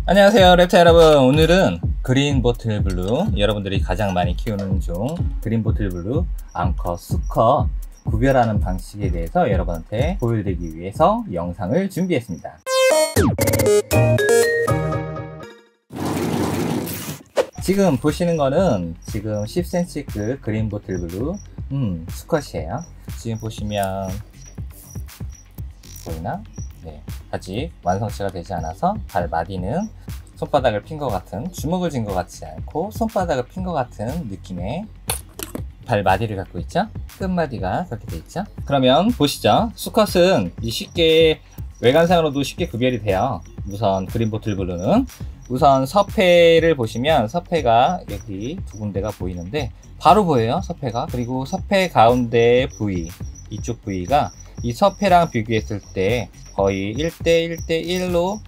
안녕하세요 랩타 여러분. 오늘은 그린 보틀 블루, 여러분들이 가장 많이 키우는 중 그린 보틀 블루 암컷 수컷 구별하는 방식에 대해서 여러분한테 보여드리기 위해서 영상을 준비했습니다. 지금 보시는 거는 지금 10cm급 그린 보틀 블루 수컷이에요. 지금 보시면 보이나? 네, 아직 완성체가 되지 않아서 발마디는 손바닥을 핀 것 같은, 주먹을 쥔 것 같지 않고 손바닥을 핀 것 같은 느낌의 발마디를 갖고 있죠. 끝마디가 그렇게 돼 있죠. 그러면 보시죠. 수컷은 쉽게 외관상으로도 쉽게 구별이 돼요. 우선 그린 보틀 블루는 우선 서패를 보시면 서패가 여기 두 군데가 보이는데 바로 보여요. 서패가. 그리고 서패 가운데 부위, 이쪽 부위가 이 서패랑 비교했을 때 거의 1대1대1로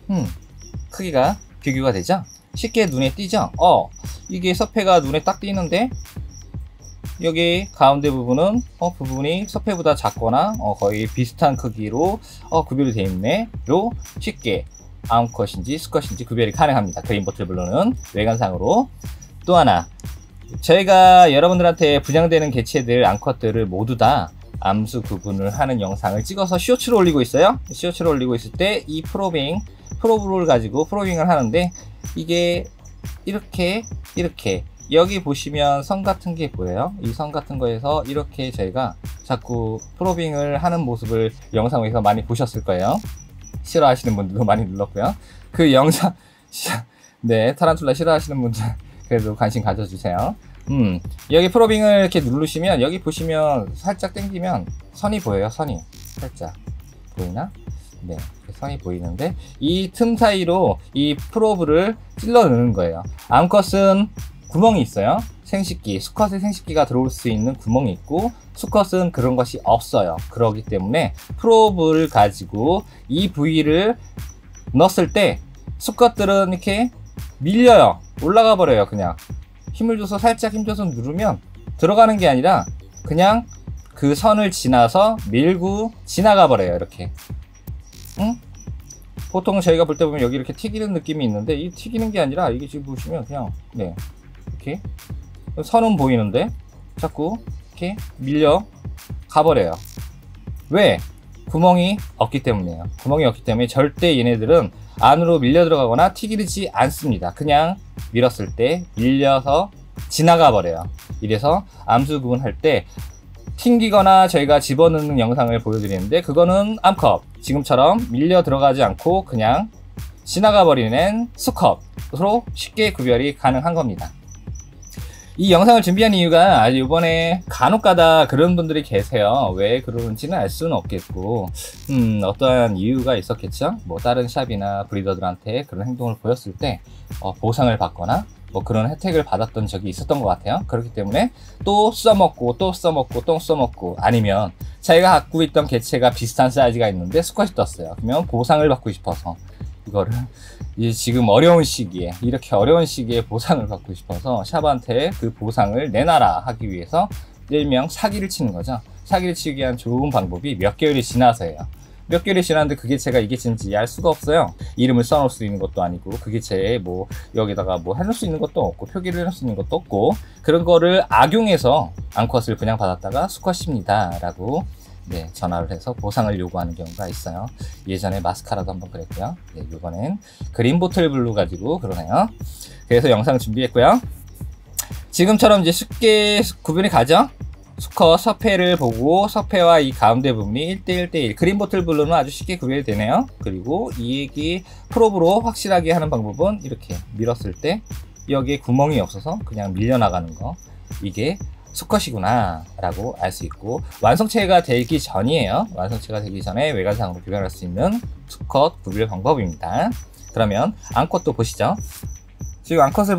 크기가 비교가 되죠. 쉽게 눈에 띄죠. 이게 서패가 눈에 딱 띄는데 여기 가운데 부분은 부분이 서패보다 작거나 거의 비슷한 크기로 구별이 되어 있네로 쉽게 암컷인지 수컷인지 구별이 가능합니다. 그린 보틀 블루는 외관상으로. 또 하나, 저희가 여러분들한테 분양되는 개체들 암컷들을 모두 다 암수 구분을 하는 영상을 찍어서 쇼츠로 올리고 있어요. 쇼츠로 올리고 있을 때 이 프로브를 가지고 프로빙을 하는데 이게 이렇게 여기 보시면 선 같은 게 보여요. 이 선 같은 거에서 이렇게 저희가 자꾸 프로빙을 하는 모습을 영상에서 많이 보셨을 거예요. 싫어하시는 분들도 많이 눌렀고요. 그 영상 네, 타란툴라 싫어하시는 분들 그래도 관심 가져주세요. 여기 프로빙을 이렇게 누르시면 여기 보시면 살짝 당기면 선이 보여요. 선이 살짝 보이나? 네, 선이 보이는데 이 틈 사이로 이 프로브를 찔러 넣는 거예요. 암컷은 구멍이 있어요. 생식기, 수컷의 생식기가 들어올 수 있는 구멍이 있고 수컷은 그런 것이 없어요. 그러기 때문에 프로브를 가지고 이 부위를 넣었을 때 수컷들은 이렇게 밀려요. 올라가 버려요. 그냥 힘을 줘서 살짝 힘줘서 누르면 들어가는 게 아니라 그냥 그 선을 지나서 밀고 지나가 버려요. 이렇게. 보통 저희가 볼 때 보면 여기 이렇게 튀기는 느낌이 있는데 이 튀기는 게 아니라 이게 지금 보시면 그냥 이렇게 선은 보이는데 자꾸 이렇게 밀려 가버려요. 왜? 구멍이 없기 때문이에요. 구멍이 없기 때문에 절대 얘네들은 안으로 밀려 들어가거나 튀기지 않습니다. 그냥 밀었을 때 밀려서 지나가 버려요. 이래서 암수 구분할 때 튕기거나 저희가 집어넣는 영상을 보여드리는데 그거는 암컷, 지금처럼 밀려 들어가지 않고 그냥 지나가 버리는 수컷으로 쉽게 구별이 가능한 겁니다. 이 영상을 준비한 이유가 이번에 간혹가다 그런 분들이 계세요. 왜 그러는지는 알 수는 없겠고 어떠한 이유가 있었겠죠. 뭐 다른 샵이나 브리더들한테 그런 행동을 보였을 때 보상을 받거나 뭐 그런 혜택을 받았던 적이 있었던 것 같아요. 그렇기 때문에 또 써먹고 또 써먹고 또 써먹고, 아니면 자기가 갖고 있던 개체가 비슷한 사이즈가 있는데 수컷이 떴어요. 그러면 보상을 받고 싶어서 이거를 지금 어려운 시기에, 이렇게 어려운 시기에 보상을 받고 싶어서 샵한테 그 보상을 내놔라 하기 위해서 일명 사기를 치는 거죠. 사기를 치기 위한 좋은 방법이 몇 개월이 지나서예요. 몇 개월이 지났는데 그 개체가 이 개체인지 알 수가 없어요. 이름을 써놓을 수 있는 것도 아니고 그 개체에 뭐 여기다가 뭐 해놓을 수 있는 것도 없고 표기를 해놓을 수 있는 것도 없고, 그런 거를 악용해서 암컷을 분양받았다가 수컷입니다 라고 전화를 해서 보상을 요구하는 경우가 있어요. 예전에 마스카라도 한번 그랬고요. 이번엔 그린 보틀 블루 가지고 그러네요. 그래서 영상 준비했고요. 지금처럼 이제 쉽게 구분이 가죠. 수컷 서패를 보고 서패와 이 가운데 부분이 1대1대1, 그린 보틀 블루는 아주 쉽게 구별이 되네요. 그리고 이 프로브로 확실하게 하는 방법은 이렇게 밀었을 때 여기에 구멍이 없어서 그냥 밀려나가는 거, 이게 수컷이구나 라고 알 수 있고, 완성체가 되기 전이에요. 완성체가 되기 전에 외관상으로 구별할 수 있는 수컷 구별 방법입니다. 그러면 암컷도 보시죠. 지금 암컷을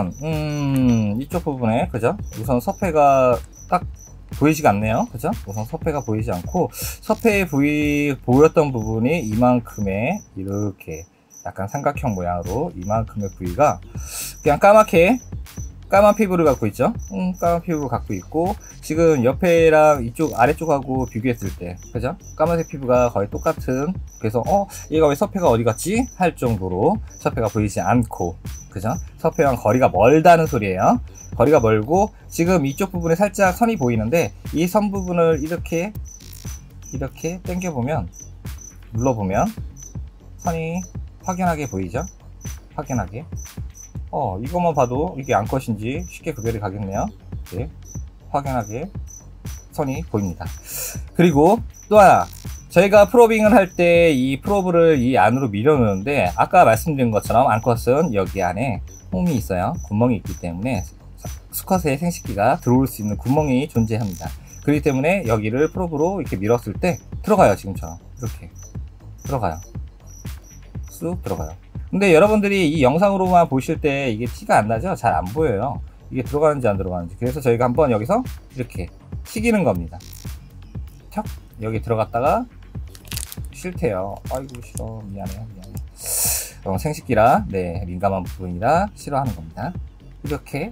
보시면 이쪽 부분에 그죠? 우선 서패가 딱 보이지가 않네요. 그죠? 우선 서패가 보이지 않고 서패의 보였던 부분이 이만큼의 이렇게 약간 삼각형 모양으로 이만큼의 부위가 그냥 까맣게 까만 피부를 갖고 있죠. 까만 피부를 갖고 있고, 지금 옆에랑 이쪽 아래쪽하고 비교했을 때, 그죠? 까만색 피부가 거의 똑같은, 그래서 얘가 왜 서패가 어디 갔지? 할 정도로 서패가 보이지 않고, 그죠? 서패랑 거리가 멀다는 소리예요. 거리가 멀고, 지금 이쪽 부분에 살짝 선이 보이는데, 이 선 부분을 이렇게 당겨보면, 눌러보면 선이 확연하게 보이죠? 확연하게. 이것만 봐도 이게 암컷인지 쉽게 구별이 가겠네요. 이렇게 확연하게 선이 보입니다. 그리고 또 하나, 저희가 프로빙을 할 때 이 프로브를 이 안으로 밀어 넣는데, 아까 말씀드린 것처럼 암컷은 여기 안에 홈이 있어요. 구멍이 있기 때문에 수컷의 생식기가 들어올 수 있는 구멍이 존재합니다. 그렇기 때문에 여기를 프로브로 이렇게 밀었을 때 들어가요. 지금처럼 이렇게 들어가요. 쑥 들어가요. 근데 여러분들이 이 영상으로만 보실 때 이게 티가 안 나죠? 잘 안 보여요. 이게 들어가는지 안 들어가는지. 그래서 저희가 한번 여기서 이렇게 튀기는 겁니다. 척! 여기 들어갔다가 싫대요. 아이고 싫어. 미안해요. 생식기라, 네, 민감한 부분이라 싫어하는 겁니다. 이렇게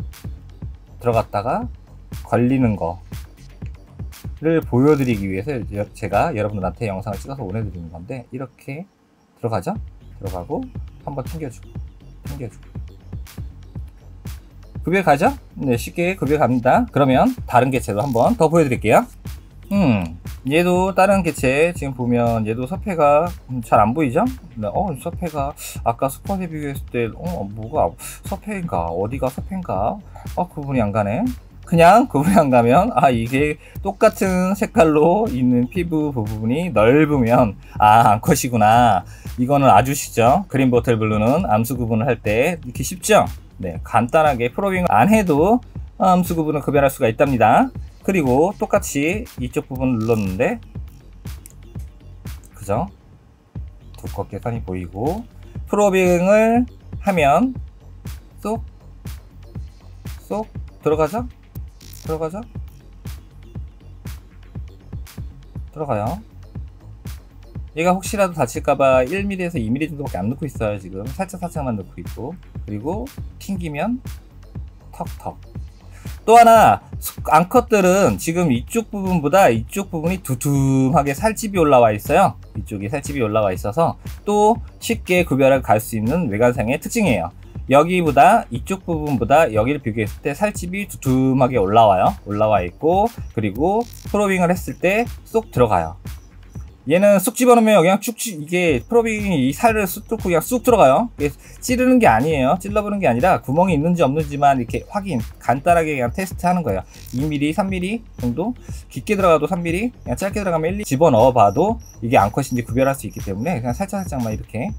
들어갔다가 걸리는 거를 보여드리기 위해서 제가 여러분들한테 영상을 찍어서 보내드리는 건데, 이렇게 들어가죠? 들어가고 한번 튕겨주고 구별 가죠? 네, 쉽게 구별 갑니다. 그러면 다른 개체도 한번 더 보여드릴게요. 얘도 다른 개체 지금 보면 얘도 서패가 잘 안 보이죠? 네, 서패가 아까 수컷에 비교했을 때 뭐가 서패인가 어디가 서패인가 구분이 안 가네. 그냥 구분이 안 가면 이게 똑같은 색깔로 있는 피부 부분이 넓으면 암컷이구나. 이거는 아주 쉽죠. 그린보틀 블루는 암수 구분을 할 때 이렇게 쉽죠. 네, 간단하게 프로빙 안 해도 암수 구분을 구별할 수가 있답니다. 그리고 똑같이 이쪽 부분을 눌렀는데, 그죠? 두껍게 선이 보이고, 프로빙을 하면 쏙 들어가죠? 들어가요. 얘가 혹시라도 다칠까봐 1mm에서 2mm 정도밖에 안 넣고 있어요. 지금 살짝만 넣고 있고, 그리고 튕기면 턱. 또 하나, 암컷들은 지금 이쪽 부분보다 이쪽 부분이 두툼하게 살집이 올라와 있어요. 이쪽이 살집이 올라와 있어서 또 쉽게 구별을 갈 수 있는 외관상의 특징이에요. 여기보다 이쪽 부분보다 여기를 비교했을 때 살집이 두툼하게 올라와 있고, 그리고 프로빙을 했을 때 쏙 들어가요. 얘는 쑥 집어넣으면 그냥 이게 프로빙이 이 살을 쑥 뚫고 그냥 쑥 들어가요. 찌르는 게 아니에요. 찔러보는 게 아니라 구멍이 있는지 없는지만 이렇게 간단하게 그냥 테스트 하는 거예요. 2mm, 3mm 정도? 깊게 들어가도 3mm, 그냥 짧게 들어가면 1, 2 집어넣어 봐도 이게 암컷인지 구별할 수 있기 때문에 그냥 살짝만 이렇게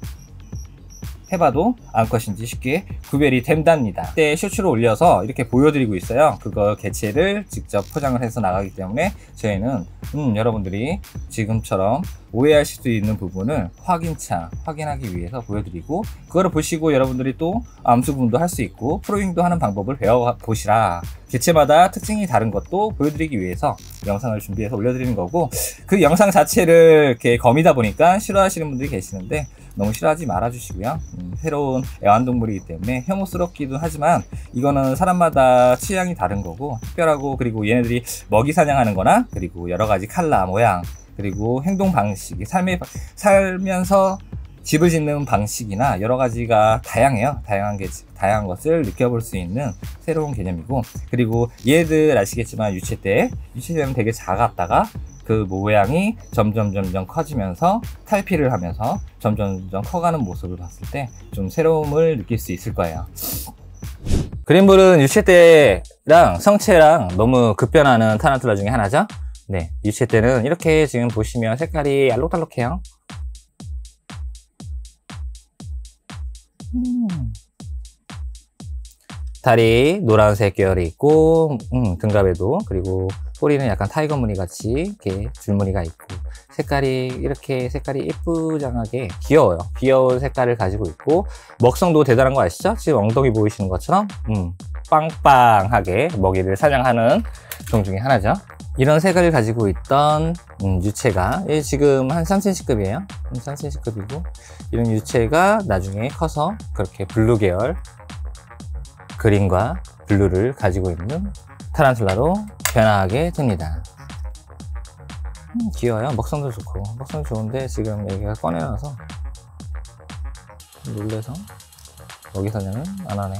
해봐도 암컷인지 쉽게 구별이 된답니다. 그때 쇼츠로 올려서 이렇게 보여드리고 있어요. 그거 개체를 직접 포장을 해서 나가기 때문에 저희는 여러분들이 지금처럼 오해할 수도 있는 부분을 확인하기 위해서 보여드리고, 그거를 보시고 여러분들이 또 암수 구분도 할 수 있고 프로빙도 하는 방법을 배워보시라. 개체마다 특징이 다른 것도 보여드리기 위해서 영상을 준비해서 올려드리는 거고, 그 영상 자체를 이렇게 거미다 보니까 싫어하시는 분들이 계시는데 너무 싫어하지 말아주시고요. 새로운 애완동물이기 때문에 혐오스럽기도 하지만 이거는 사람마다 취향이 다른 거고 특별하고, 그리고 얘네들이 먹이 사냥하는 거나, 그리고 여러 가지 컬러, 모양, 그리고 행동 방식이 살면서 집을 짓는 방식이나 여러 가지가 다양해요. 다양한 것을 느껴볼 수 있는 새로운 개념이고, 그리고 얘들 아시겠지만 유체 때는 되게 작았다가 그 모양이 점점 커지면서 탈피를 하면서 점점 커가는 모습을 봤을 때 좀 새로움을 느낄 수 있을 거예요. 그린불은 유체 때랑 성체랑 너무 급변하는 타란툴라 중에 하나죠. 네, 유체 때는 이렇게 지금 보시면 색깔이 알록달록해요. 다리 노란색 계열이 있고, 등갑에도, 그리고 소리는 약간 타이거 무늬 같이 이렇게 줄무늬가 있고, 색깔이 예쁘장하게 귀여워요. 귀여운 색깔을 가지고 있고, 먹성도 대단한 거 아시죠? 지금 엉덩이 보이시는 것처럼 빵빵하게 먹이를 사냥하는 종 중에 하나죠. 이런 색을 가지고 있던 유체가 지금 한 3cm급이에요. 3cm급이고, 이런 유체가 나중에 커서 그렇게 블루 계열, 그린과 블루를 가지고 있는 타란툴라로 변화하게 됩니다. 귀여워요. 먹성도 좋고. 먹성 좋은데 지금 여기가 꺼내놔서 놀래서 여기 사냥은 안 하네요.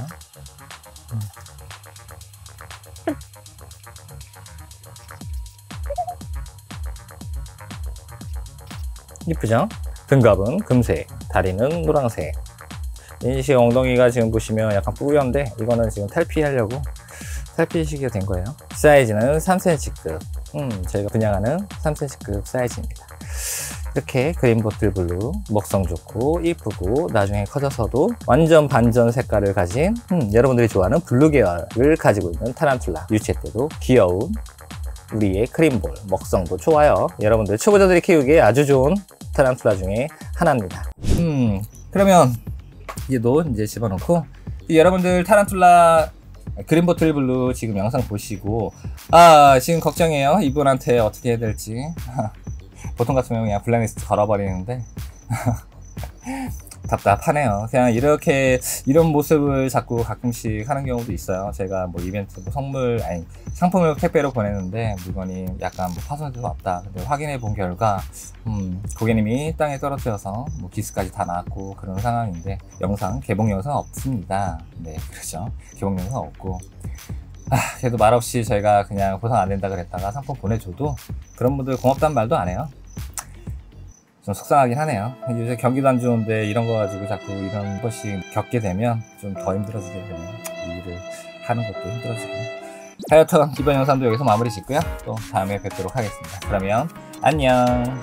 이쁘죠? 등갑은 금색, 다리는 노란색. 이 엉덩이가 지금 보시면 약간 뿌연데 이거는 지금 탈피하려고 탈피시키게 된 거예요. 사이즈는 3cm급. 저희가 분양하는 3cm급 사이즈입니다. 이렇게 그린보틀 블루, 먹성 좋고 이쁘고 나중에 커져서도 완전 반전 색깔을 가진 여러분들이 좋아하는 블루 계열을 가지고 있는 타란툴라. 유체 때도 귀여운 우리의 크림볼, 먹성도 좋아요. 여러분들 초보자들이 키우기에 아주 좋은 타란툴라 중에 하나입니다. 그러면 얘도 이제 집어넣고, 여러분들 타란툴라 그린보틀 블루 지금 영상 보시고 지금 걱정해요. 이분한테 어떻게 해야 될지. 보통 같으면 그냥 블랙리스트 걸어버리는데 답답하네요. 그냥 이렇게 이런 모습을 자꾸 가끔씩 하는 경우도 있어요. 제가 뭐 이벤트 뭐 선물 상품을 택배로 보내는데 물건이 약간 뭐 파손돼서 왔다. 근데 확인해 본 결과 고객님이 땅에 떨어뜨려서 뭐 기스까지 다 나왔고 그런 상황인데 개봉 영상 없습니다. 네, 그렇죠. 개봉 영상 없고. 그래도 말없이 저희가 그냥 보상 안 된다 그랬다가 상품 보내줘도 그런 분들 고맙다는 말도 안 해요. 좀 속상하긴 하네요. 요새 경기도 안 좋은데 이런 거 가지고 자꾸 이런 것이 겪게 되면 좀 더 힘들어지게 되네요. 일을 하는 것도 힘들어지고. 하여튼 이번 영상도 여기서 마무리 짓고요. 또 다음에 뵙도록 하겠습니다. 그러면 안녕.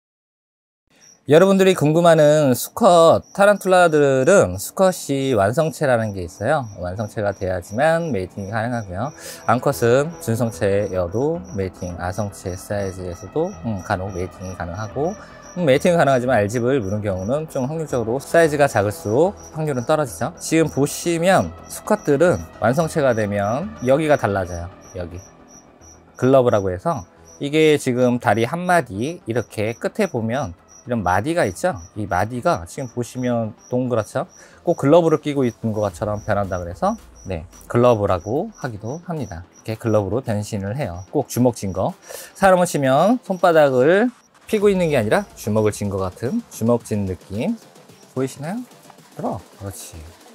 여러분들이 궁금해하는 수컷 타란툴라들은 수컷이 완성체라는 게 있어요. 완성체가 돼야지만 메이팅이 가능하고요. 암컷은 준성체여도 메이팅, 아성체 사이즈에서도 간혹 메이팅이 가능하고, 메이팅은 가능하지만 R집을 무는 경우는 좀 확률적으로 사이즈가 작을수록 확률은 떨어지죠. 지금 보시면 수컷들은 완성체가 되면 여기가 달라져요. 여기 글러브라고 해서 이게 지금 다리 한 마디 이렇게 끝에 보면 이런 마디가 있죠. 이 마디가 지금 보시면 동그랗죠. 꼭 글러브를 끼고 있는 것처럼 변한다 그래서 글러브라고 하기도 합니다. 이렇게 글러브로 변신을 해요. 꼭 주먹 쥔 거. 사람을 치면 손바닥을 피고 있는 게 아니라 주먹을 쥔 것 같은 주먹 쥔 느낌 보이시나요? 그렇지.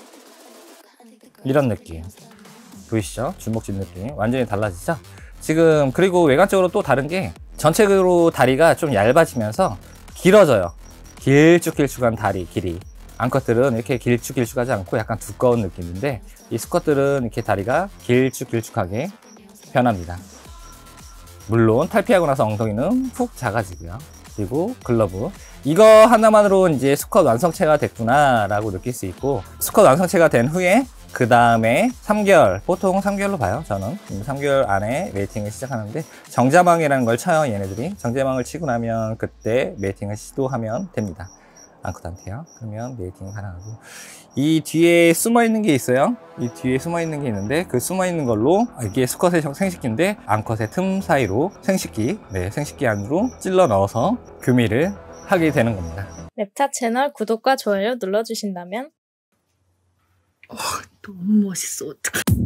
이런 느낌 보이시죠? 주먹 쥔 느낌 완전히 달라지죠? 지금 그리고 외관적으로 또 다른 게 전체적으로 다리가 좀 얇아지면서 길어져요. 길쭉길쭉한 다리 길이. 암컷들은 이렇게 길쭉길쭉하지 않고 약간 두꺼운 느낌인데 이 수컷들은 이렇게 다리가 길쭉길쭉하게 변합니다. 물론 탈피하고 나서 엉덩이는 푹 작아지고요. 그리고 글러브 이거 하나만으로 이제 수컷 완성체가 됐구나 라고 느낄 수 있고, 수컷 완성체가 된 후에 그 다음에 3개월, 보통 3개월로 봐요. 저는 3개월 안에 메이팅을 시작하는데 정자망이라는 걸 쳐요. 얘네들이 정자망을 치고 나면 그때 메이팅을 시도하면 됩니다. 암컷한테요. 그러면 메이팅이 가능하고, 이 뒤에 숨어 있는 게 있어요. 이 뒤에 숨어 있는 게 있는데 그 숨어 있는 걸로 이게 수컷의 생식기인데 암컷의 틈 사이로 생식기 안으로 찔러 넣어서 교미를 하게 되는 겁니다. 랩차 채널 구독과 좋아요 눌러주신다면 너무 멋있어. 어떡해.